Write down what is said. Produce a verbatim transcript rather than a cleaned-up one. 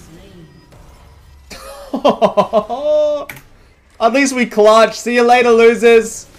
At least we clutch. See you later, losers.